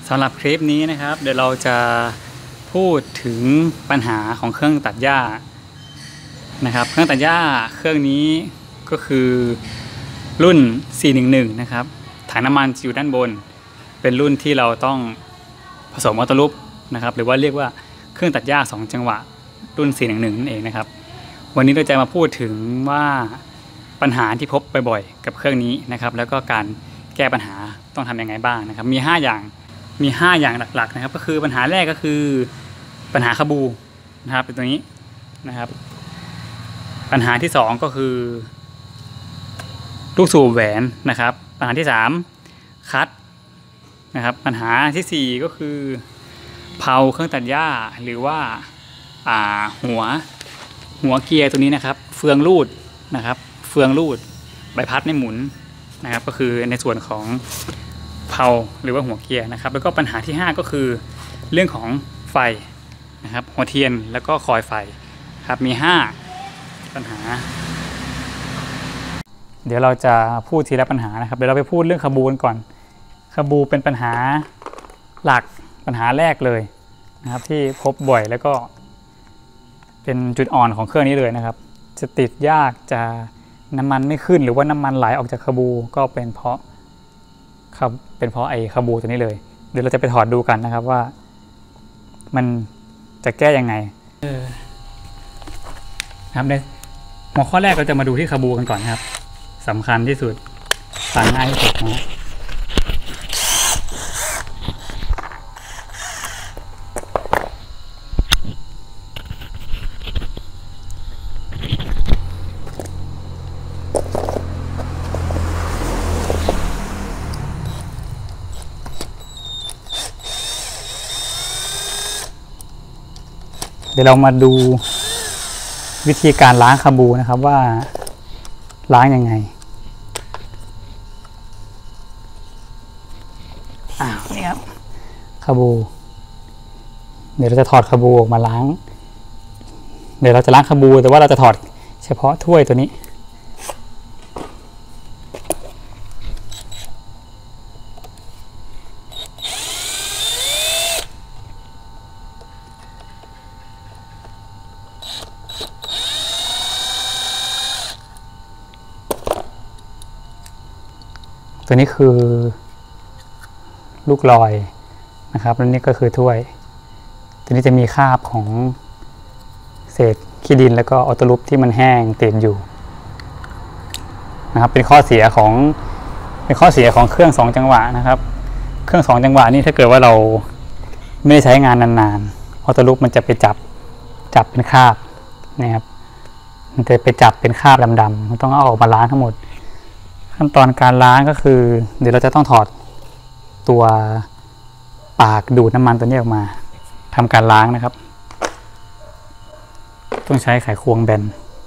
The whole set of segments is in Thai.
สำหรับคลิปนี้นะครับเดี๋ยวเราจะพูดถึงปัญหาของเครื่องตัดหญ้านะครับเครื่องตัดหญ้าเครื่องนี้ก็คือรุ่น 411 นะครับถังน้ำมันอยู่ด้านบนเป็นรุ่นที่เราต้องผสมออโต้ลูปนะครับหรือว่าเรียกว่าเครื่องตัดหญ้า2จังหวะรุ่น 411 นั่นเองนะครับวันนี้เราจะมาพูดถึงว่าปัญหาที่พบบ่อยๆกับเครื่องนี้นะครับแล้วก็การแก้ปัญหาต้องทำยังไงบ้างนะครับมี5อย่างหลักๆนะครับก็คือปัญหาแรกก็คือปัญหาคาบูนะครับเป็นตัวนี้นะครับปัญหาที่2ก็คือลูกสูบแหวนนะครับปัญหาที่3คัตนะครับปัญหาที่4ก็คือเพลาเครื่องตัดหญ้าหรือว่าหัวเกียร์ตัวนี้นะครับเฟืองรูดนะครับเฟืองรูดใบพัดไม่หมุนนะครับก็คือในส่วนของเพลาหรือว่าหัวเกียร์นะครับแล้วก็ปัญหาที่5ก็คือเรื่องของไฟนะครับหัวเทียนแล้วก็คอยไฟครับมี5ปัญหาเดี๋ยวเราจะพูดทีละปัญหานะครับเดี๋ยวเราไปพูดเรื่องคาบูกันก่อนคาบูเป็นปัญหาหลักปัญหาแรกเลยนะครับที่พบบ่อยแล้วก็เป็นจุดอ่อนของเครื่องนี้เลยนะครับจะติดยากจะน้ำมันไม่ขึ้นหรือว่าน้ำมันไหลออกจากคาบูก็เป็นเพราะไอ้คาบูตัวนี้เลยเดี๋ยวเราจะไปถอดดูกันนะครับว่ามันจะแก้ยังไงนะครับในหัวข้อแรกเราจะมาดูที่คาบูกันก่อนนะครับสำคัญที่สุดฟังง่ายที่สุดนะเดี๋ยวเรามาดูวิธีการล้างคาบูนะครับว่าล้างยังไงนี่ครับคาบูเดี๋ยวเราจะถอดคาบูออกมาล้างเดี๋ยวเราจะล้างคาบูแต่ว่าเราจะถอดเฉพาะถ้วยตัวนี้ตัวนี้คือลูกลอยนะครับแล้วนี่ก็คือถ้วยตัวนี้จะมีคราบของเศษขี้ดินแล้วก็ออโต้ลูปที่มันแห้งติดอยู่นะครับเป็นข้อเสียของเครื่อง2จังหวะนะครับเครื่อง2จังหวะนี่ถ้าเกิดว่าเราไม่ได้ใช้งานนานๆออโต้ลูปมันจะไปจับเป็นคราบนะครับมันจะไปจับเป็นคราบดำๆมันต้องเอาออกมาล้างทั้งหมดขั้นตอนการล้างก็คือเดี๋ยวเราจะต้องถอดตัวปากดูดน้ำมันตัวนี้ออกมาทำการล้างนะครับต้องใช้ไขควงแบน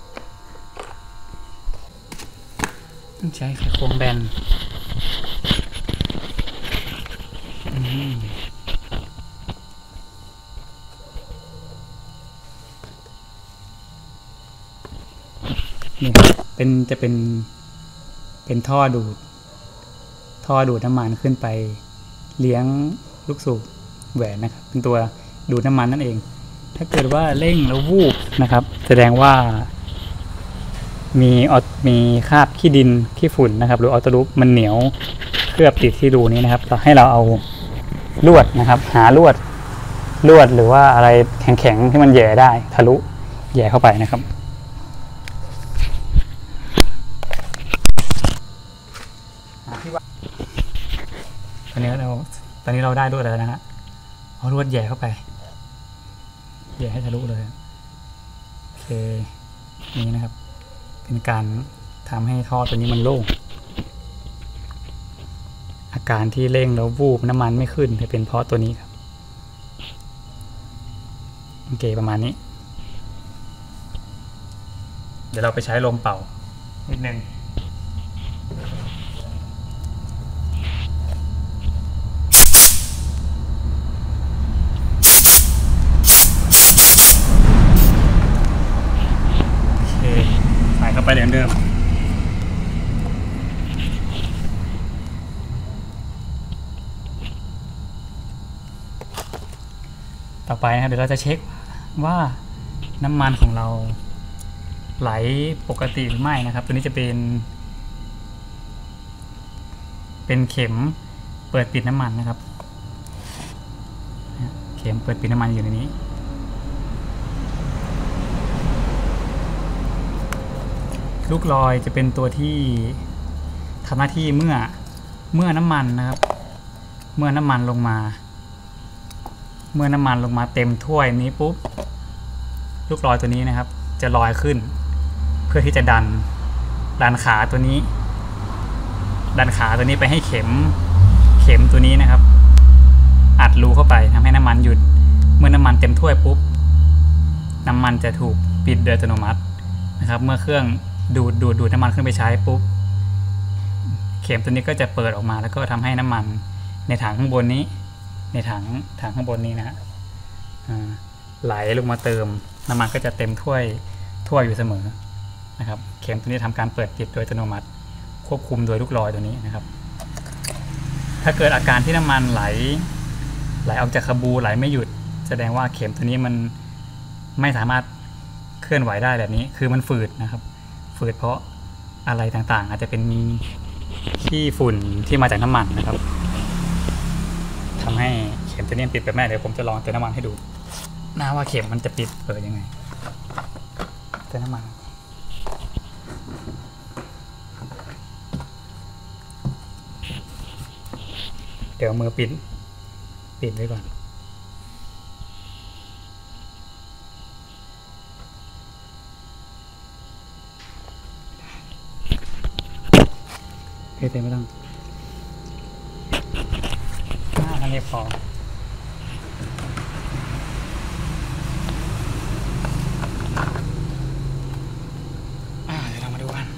นี่จะเป็นท่อดูดน้ำมันขึ้นไปเลี้ยงลูกสูบแหวนนะครับเป็นตัวดูดน้ำมันนั่นเองถ้าเกิดว่าเร่งแล้ววูบนะครับแสดงว่ามีคราบขี้ดินขี้ฝุ่นนะครับหรือออโต้ลูปมันเหนียวเคลือบติดที่รูนี้นะครับให้เราเอาลวดนะครับหาลวดหรือว่าอะไรแข็งๆที่มันแย่ได้ทะลุแย่เข้าไปนะครับตอนนี้เราได้ลวดแล้วนะฮะเอาลวดแย่เข้าไปแย่ให้ทะลุเลยโอเคนี่นะครับเป็นการทำให้ท่อตัวนี้มันโล่งอาการที่เร่งแล้ววูบน้ำมันไม่ขึ้นจะเป็นเพราะตัวนี้ครับโอเคประมาณนี้เดี๋ยวเราไปใช้ลมเป่านิดนึงไปเหมือนเดิม โต่อไปนะครับเดี๋ยวเราจะเช็คว่าน้ำมันของเราไหลปกติหรือไม่นะครับตัวนี้จะเป็นเข็มเปิดปิดน้ำมันนะครับเข็มเปิดปิดน้ำมันอยู่ในนี้ลูกลอยจะเป็นตัวที่ทำหน้าที่เมื่อน้ำมันนะครับเมื่อน้ำมันลงมาเต็มถ้วยนี้ปุ๊บลูกลอยตัวนี้นะครับจะลอยขึ้นเพื่อที่จะดันขาตัวนี้ไปให้เข็มตัวนี้นะครับอัดรูเข้าไปทำให้น้ำมันหยุดเมื่อน้ำมันเต็มถ้วยปุ๊บน้ำมันจะถูกปิดโดยอัตโนมัตินะครับเมื่อเครื่องดูดน้ำมันขึ้นไปใช้ปุ๊บเข็มตัวนี้ก็จะเปิดออกมาแล้วก็ทำให้น้ำมันในถังข้างบนนี้ในถังข้างบนนี้นะฮะไหลลงมาเติมน้ำมันก็จะเต็มถ้วยอยู่เสมอนะครับเข็มตัวนี้ทำการเปิดปิดโดยอัตโนมัติควบคุมโดยลูกลอยตัวนี้นะครับถ้าเกิดอาการที่น้ำมันไหลออกจากคาบูไหลไม่หยุดแสดงว่าเข็มตัวนี้มันไม่สามารถเคลื่อนไหวได้แบบนี้คือมันฝืดนะครับฝืดเพราะอะไรต่างๆอาจจะเป็นขี้ฝุ่นที่มาจากน้ำมันนะครับทำให้เข็มตัวนี้ปิดแบบแม่เดี๋ยวผมจะลองเติมน้ำมันให้ดูนะว่าเข็มมันจะปิดเปิดยังไงเติมน้ำมันเดี๋ยวมือปิดไว้ก่อนเต็มไม่ต้องอันนี้พอเดี๋ยวเรามาดูกัน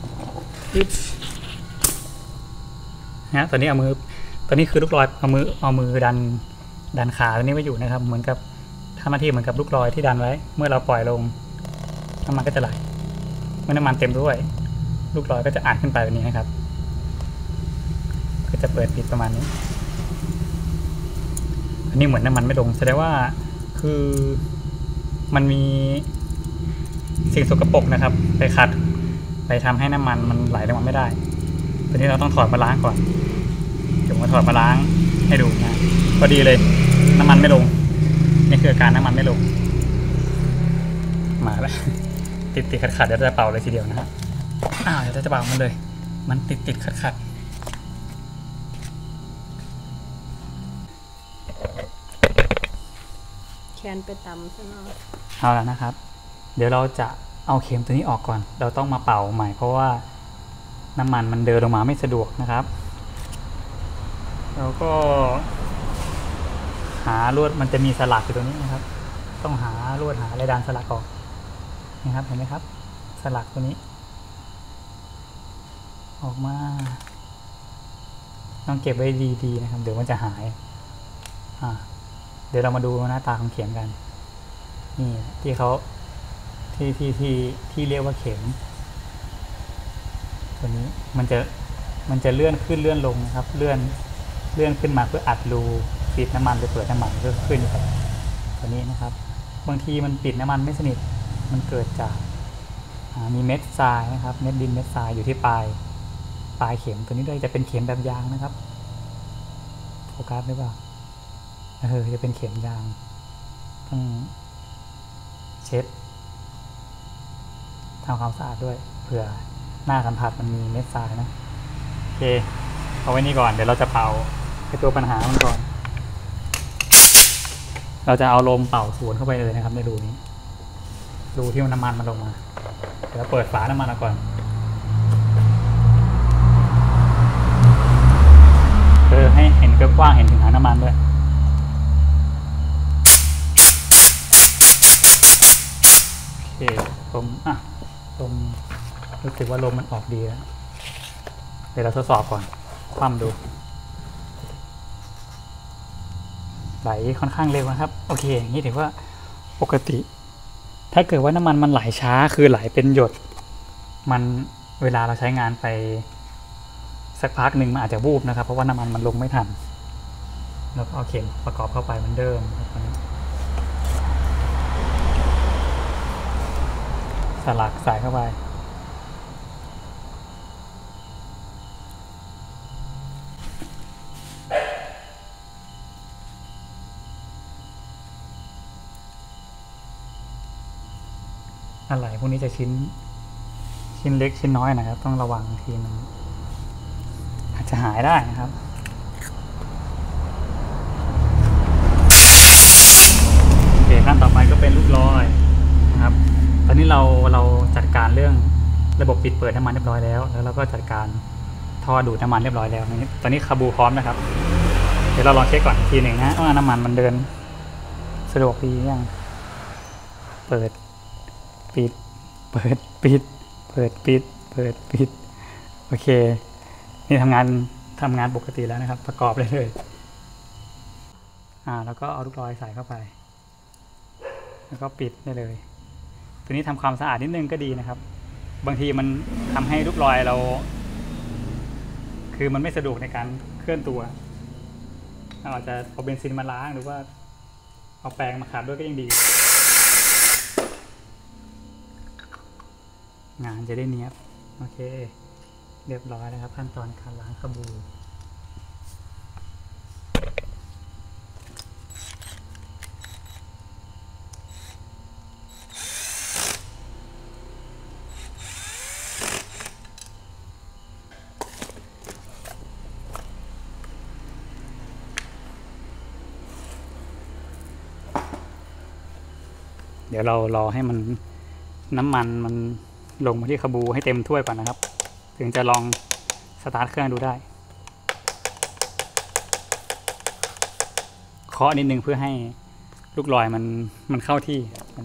นะตอนนี้คือลูกลอยเอามือดันขาตัวนี้ไว้อยู่นะครับเหมือนกับทำหน้าที่เหมือนกับลูกลอยที่ดันไว้เมื่อเราปล่อยลงน้ำมันก็จะไหลเมื่อน้ำมันเต็มด้วยลูกลอยก็จะอัดขึ้นไปแบบนี้นะครับก็จะเปิดปิดประมาณนี้อันนี้เหมือนน้ำมันไม่ลงแสดงว่าคือมันมีสิ่งสกปรกนะครับไปขัดไปทำให้น้ำมันไหลลงมาไม่ได้ตัวนี้เราต้องถอดมาล้างก่อนเดี๋ยวมาถอดมาล้างให้ดูนะพอดีเลยน้ำมันไม่ลงนี่คืออาการน้ำมันไม่ลงมาแล้วติดขัดเดี๋ยวจะเป่าเลยทีเดียวนะฮะเดี๋ยวจะเป่ามันเลยมันติดขัดแคนไปตำใช่ไหมเอาแล้วนะครับเดี๋ยวเราจะเอาเข็มตัวนี้ออกก่อนเราต้องมาเป่าใหม่เพราะว่าน้ำมันเดินลงมาไม่สะดวกนะครับแล้วก็หาลวดมันจะมีสลักอยู่ตรงนี้นะครับต้องหาลวดหาอะไรดันสลักออกนะครับเห็นไหมครับสลักตัวนี้ออกมาต้องเก็บไว้ดีๆนะครับเดี๋ยวมันจะหายเดี๋ยวเรามาดูหน้าตาของเข็มกันนี่ที่เขาที่เรียกว่าเข็มตัวนี้มันจะเลื่อนขึ้นเลื่อนลงนะครับเลื่อนขึ้นมาเพื่ออัดรูปิดน้ำมันหรือเปิดน้ำมันเพื่อขึ้นครับตัวนี้นะครับบางทีมันปิดน้ำมันไม่สนิทมันเกิดจากมีเม็ดทรายนะครับเม็ดดินเม็ดทรายอยู่ที่ปลายเข็มตัวนี้ด้วยจะเป็นเข็มแบบยางนะครับโฟกัสได้ป่ะจะเป็นเข็มยางต้องเช็ดทำความสะอาดด้วยเผื่อหน้าสัมผัสมันมีเม็ดทรายนะโอเคเอาไว้นี่ก่อนเดี๋ยวเราจะเป่าตัวปัญหามันก่อนเราจะเอาลมเป่าสวนเข้าไปเลยนะครับในรูนี้รูที่น้ำมันลงมาเดี๋ยวเปิดฝาน้ำมันก่อนให้เห็นกว้างเห็นถึงหางน้ำมันด้วยโอเคลมรู้สึกว่าลมมันออกดีแล้วเดี๋ยวเราทดสอบก่อนคว่ำดูไหลค่อนข้างเร็วนะครับโอเคอย่างนี้ถือว่าปกติถ้าเกิดว่าน้ำมันไหลช้าคือไหลเป็นหยดมันเวลาเราใช้งานไปสักพักหนึ่งมันอาจจะวูบนะครับเพราะว่าน้ำมันลงไม่ทันแล้วก็เอาเข็มประกอบเข้าไปเหมือนเดิมครับสลักใส่เข้าไปอะไรพวกนี้จะชิ้นเล็กชิ้นน้อยนะครับต้องระวังทีมันอาจจะหายได้นะครับโอเคขั้นต่อไปก็เป็นลูกลอยนะครับตอนนี้เราจัดการเรื่องระบบปิดเปิดน้ำมันเรียบร้อยแล้วแล้วเราก็จัดการท่อดูดน้ำมันเรียบร้อยแล้วตอนนี้คาบูพร้อมนะครับเดี๋ยวเราลองเช็คก่อนทีหนึ่งนะว่าน้ำมันเดินสะดวกดียังเปิดปิดเปิดปิดเปิดปิดเปิดปิดโอเคนี่ทำงานปกติแล้วนะครับประกอบเลยแล้วก็เอาลูกลอยใส่เข้าไปแล้วก็ปิดได้เลยตัวนี้ทำความสะอาดนิดนึงก็ดีนะครับบางทีมันทำให้ลูกลอยเราคือมันไม่สะดวกในการเคลื่อนตัวเราอาจจะเอาเบนซินมาล้างหรือว่าเอาแปรงมาขัดด้วยก็ยังดีงานจะได้เนียบโอเคเรียบร้อยแล้วครับขั้นตอนการล้างคาบูเดี๋ยวเรารอให้มันน้ำมันมันลงมาที่คาบูให้เต็มถ้วยก่อนนะครับถึงจะลองสตาร์ทเครื่องดูได้เคาะนิดนึงเพื่อให้ลูกลอยมันเข้าที่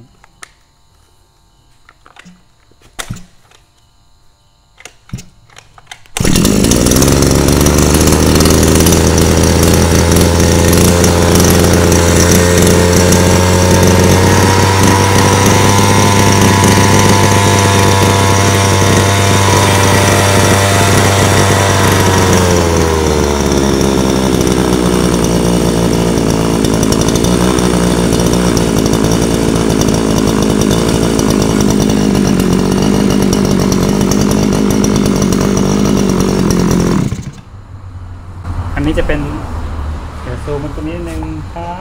อันนี้จะเป็นเดี๋ยวซูมมันตรงนี้นึงครับ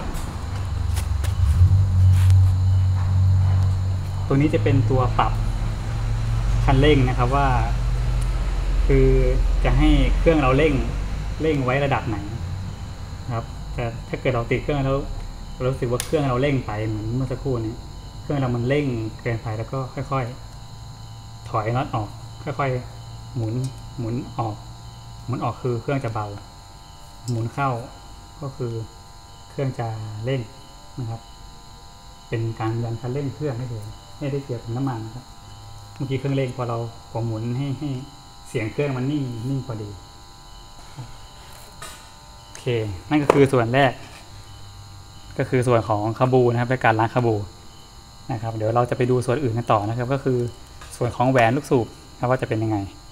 ตัวนี้จะเป็นตัวปรับคันเร่งนะครับว่าคือจะให้เครื่องเราเร่งไว้ระดับไหนครับแต่ถ้าเกิดเราติดเครื่องแล้วเรารู้สึกว่าเครื่องเราเร่งไปเหมือนเมื่อสักครู่นี้เครื่องเรามันเร่งเกินไปแล้วก็ค่อยๆถอยน็อตออกค่อยๆหมุนออกคือเครื่องจะเบาหมุนเข้าก็คือเครื่องจะเร่งนะครับเป็นการยันคันเร่งเครื่องให้เลยไม่ได้เกี่ยวกับน้ำมันครับเมื่อกี้เครื่องเร่งพอผมหมุนให้เสียงเครื่องมันนิ่งพอดีโอเคนั่นก็คือส่วนแรกก็คือส่วนของคาบูนะครับในการล้างคาบูนะครับเดี๋ยวเราจะไปดูส่วนอื่นกันต่อนะครับก็คือส่วนของแหวนลูกสูบว่าจะเป็นยังไง